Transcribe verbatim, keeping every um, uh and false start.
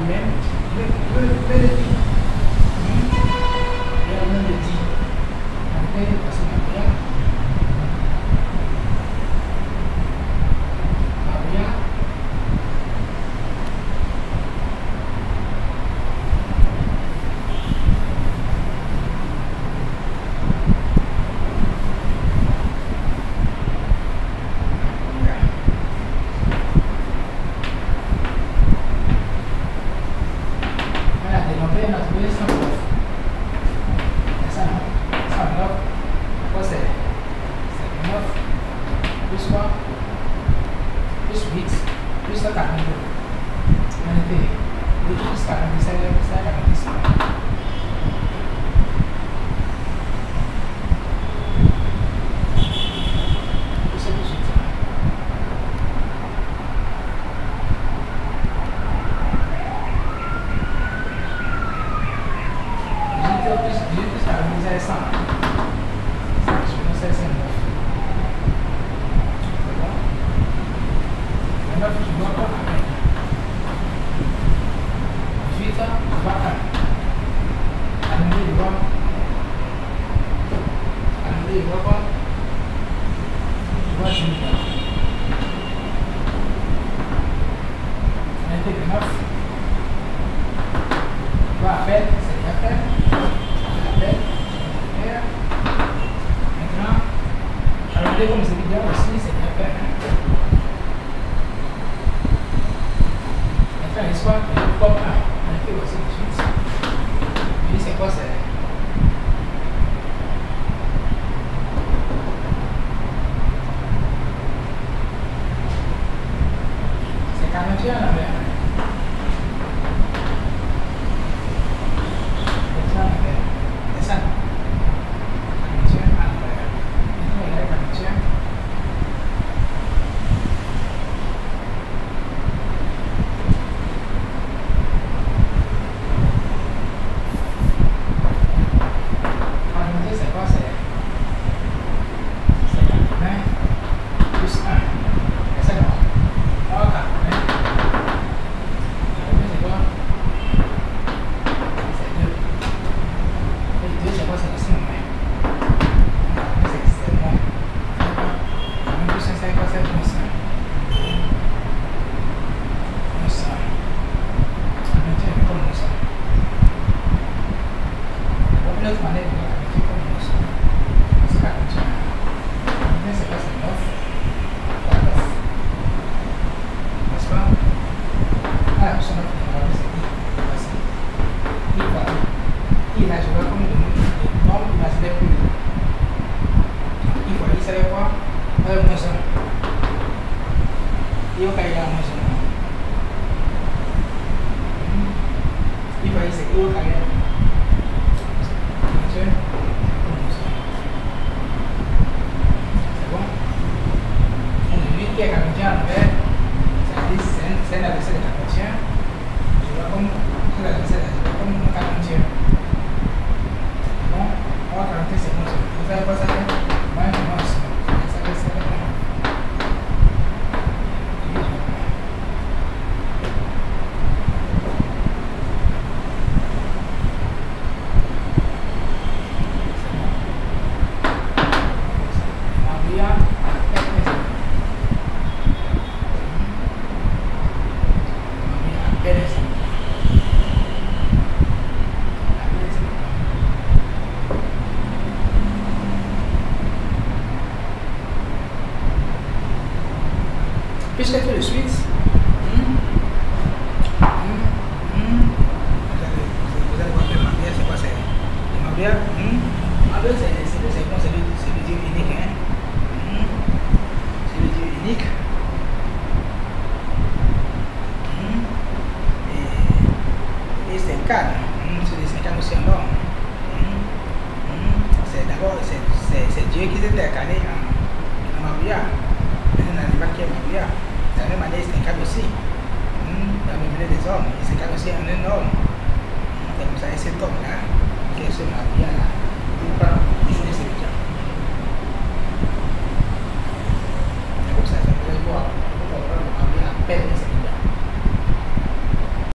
lui-même, Dieu peut le dire. Dieu même le dit. Après, voici Maria. Maria. Puisque tout de suite, hmm, hmm, hmm, vous allez voir que Maria, c'est quoi? C'est Maria, hmm, Maria, c'est le Dieu unique, hein? Hmm, c'est le Dieu unique. Hmm, et, et c'est le cadre, hmm, c'est le cinquante aussi en l'homme. Hmm, hmm, c'est d'abord, c'est Dieu qui s'est incarné en, en Maria. Un animal qui est Maria. De la même manière, il s'incarne aussi mmh, dans le milieu des hommes. Il s'incarne aussi en un homme. C'est comme ça, et cet homme-là, qui est ce Maria-là, il